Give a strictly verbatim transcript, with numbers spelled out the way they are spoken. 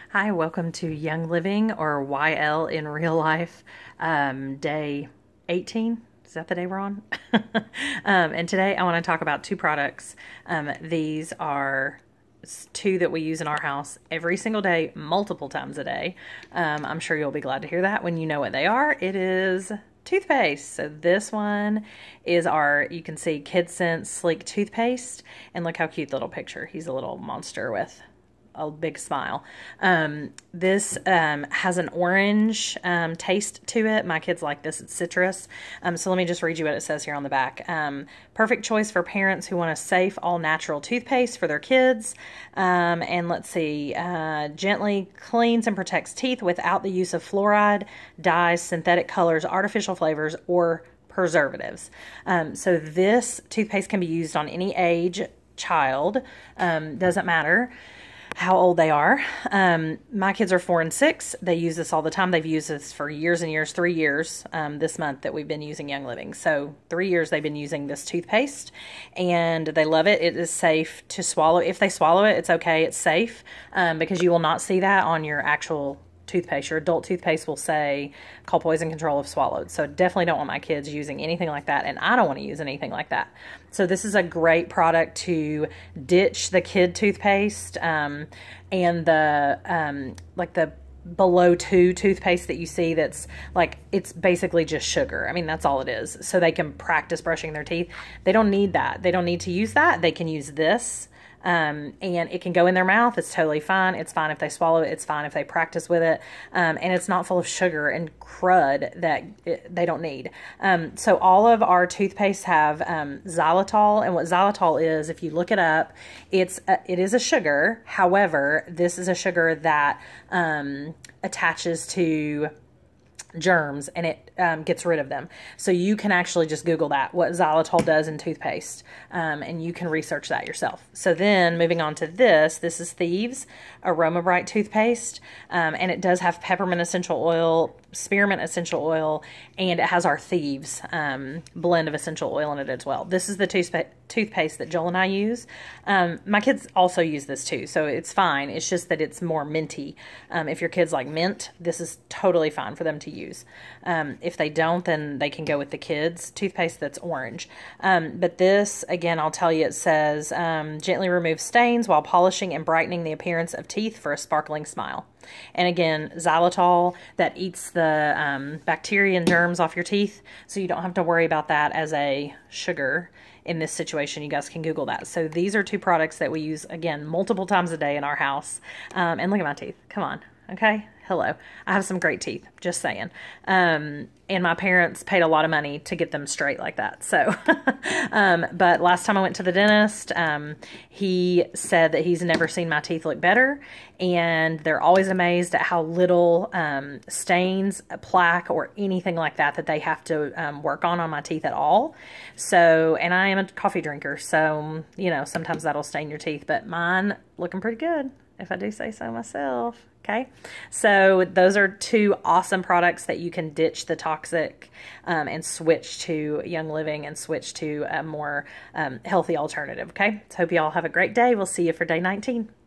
Hi, welcome to Young Living, or Y L in real life, um, day eighteen. Is that the day we're on? um, and today I want to talk about two products. Um, these are two that we use in our house every single day, multiple times a day. Um, I'm sure you'll be glad to hear that when you know what they are. It is toothpaste. So this one is our, you can see Kid Sense Sleek toothpaste, and look how cute the little picture. He's a little monster with a big smile. Um, this um, has an orange um, taste to it. My kids like this. It's citrus. Um, so let me just read you what it says here on the back. Um, perfect choice for parents who want a safe, all-natural toothpaste for their kids. Um, and let's see, uh, gently cleans and protects teeth without the use of fluoride, dyes, synthetic colors, artificial flavors, or preservatives. Um, so this toothpaste can be used on any age child. Um, doesn't matter how old they are. Um, my kids are four and six. They use this all the time. They've used this for years and years, three years um, this month that we've been using Young Living. So three years they've been using this toothpaste, and they love it. It is safe to swallow. If they swallow it, it's okay. It's safe um, because you will not see that on your actual toothpaste. Your adult toothpaste will say call poison control if swallowed. So definitely don't want my kids using anything like that, and I don't want to use anything like that. So this is a great product to ditch the kid toothpaste um, and the um, like the below two toothpaste that you see that's like, it's basically just sugar. I mean, that's all it is. So they can practice brushing their teeth. They don't need that. They don't need to use that. They can use this. Um, and it can go in their mouth. It's totally fine. It's fine if they swallow it. It's fine if they practice with it. Um, and it's not full of sugar and crud that it, they don't need. Um, so all of our toothpastes have um, xylitol. And what xylitol is, if you look it up, it's a, it is a sugar. However, this is a sugar that um, attaches to germs, and it um, gets rid of them. So you can actually just Google that, what xylitol does in toothpaste, um, and you can research that yourself. So then moving on to this, this is Thieves Aroma Bright toothpaste, um, and it does have peppermint essential oil, spearmint essential oil, and it has our Thieves um, blend of essential oil in it as well. This is the toothpaste toothpaste that Joel and I use. Um, my kids also use this too, so it's fine. It's just that it's more minty. Um, if your kids like mint, this is totally fine for them to use. Um, if they don't, then they can go with the kids toothpaste that's orange. Um, but this, again, I'll tell you, it says um, gently remove stains while polishing and brightening the appearance of teeth for a sparkling smile. And again, xylitol that eats the um, bacteria and germs off your teeth, so you don't have to worry about that as a sugar in this situation. You guys can Google that. So these are two products that we use, again, multiple times a day in our house. Um, and look at my teeth. Come on. Okay. Hello. I have some great teeth, just saying. Um, and my parents paid a lot of money to get them straight like that. So, um, but last time I went to the dentist, um, he said that he's never seen my teeth look better. And they're always amazed at how little um, stains, plaque, or anything like that that they have to um, work on on my teeth at all. So, and I am a coffee drinker, so, you know, sometimes that'll stain your teeth, but mine looking pretty good, if I do say so myself. Okay, so those are two awesome products that you can ditch the toxic um, and switch to Young Living and switch to a more um, healthy alternative. Okay, so hope you all have a great day. We'll see you for day nineteen.